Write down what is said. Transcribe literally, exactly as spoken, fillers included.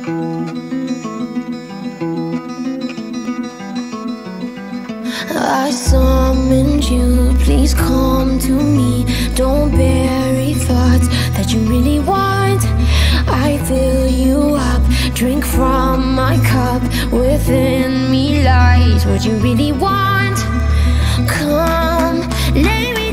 I summoned you, please come to me. Don't bury thoughts that you really want. I fill you up, drink from my cup. Within me lies what you really want. Come, lay me